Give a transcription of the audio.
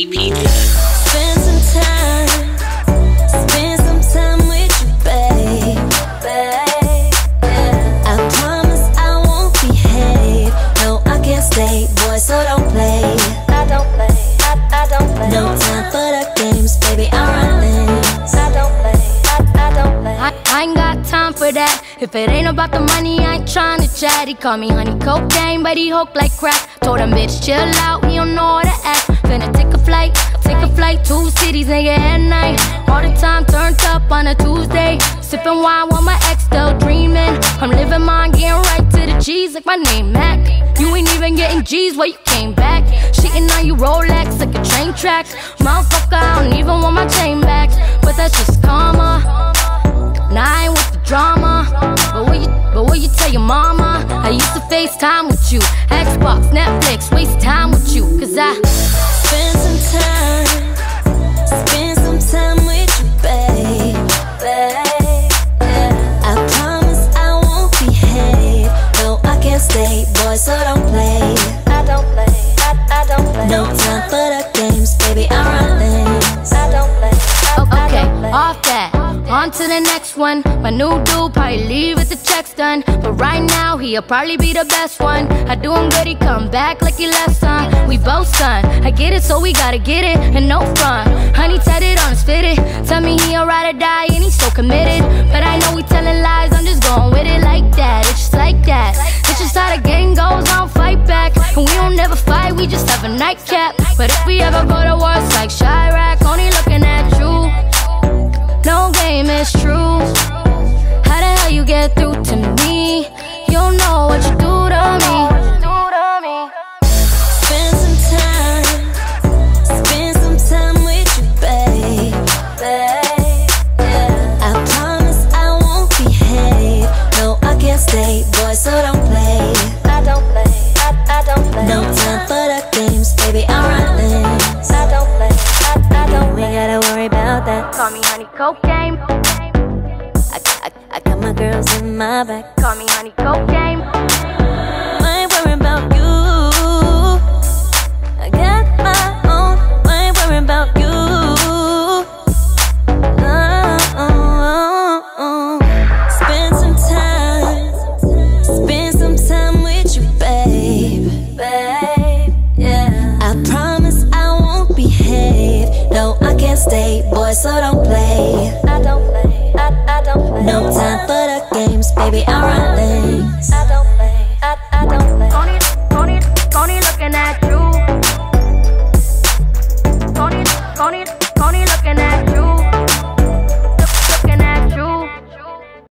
DPG. Spend some time with you, babe. Yeah. I promise I won't behave. No, I can't stay, boy, so don't play. I don't play. No time for the games, baby, I run things. I don't play. I ain't got time for that. If it ain't about the money, I ain't tryna chat. He call me honey cocaine, but he hooked like crack. Told him, bitch, chill out, he don't know how to act. Finna take a flight, 2 cities, nigga, at night. All the time turned up on a Tuesday. Sipping wine while my ex still dreaming. I'm living mine, getting right to the G's like my name Mac. You ain't even getting G's while you came back. Cheating on you Rolex like a train tracks. Motherfucker, I don't even want my chain back. But that's just karma. Nah, I ain't with the drama. But will you tell your mama? I used to FaceTime with you, Xbox, Netflix, waste time with you. Cause I spend some time with you, babe. Yeah. I promise I won't behave. No, I can't stay, boy, so don't play. I don't play. No time for the games, baby, I run things. I don't play. okay, off that. On to the next one. My new dude probably leave with the checks done. But right now, he'll probably be the best one. I do him good, he come back like he left son. We both son. I get it, so we gotta get it, and no front. Honey tatted on his fitted. Tell me he a ride or die, and he's so committed. But I know we telling lies, I'm just going with it like that. It's just like that. It's just how the game goes, I don't fight back. And we don't never fight, we just have a nightcap. But if we ever go to war, it's like Chirac, only looking at you. No game is true. How the hell you get through to me? You don't know what you do to me. Spend some time with you, babe. Yeah. I promise I won't behave. No, I can't stay, boy, so don't play. I don't play. No time for the games, baby, I run things. I don't play. We gotta worry about that. Call me honey cocaine. I got my girls in my back. Call me honey cocaine. I ain't worried about you. I got my own. I ain't worried about you. Spend some time with you, babe. Yeah. I promise I won't behave. No, I can't stay, boy, so don't play. I don't play. No time for the games, baby, I run things.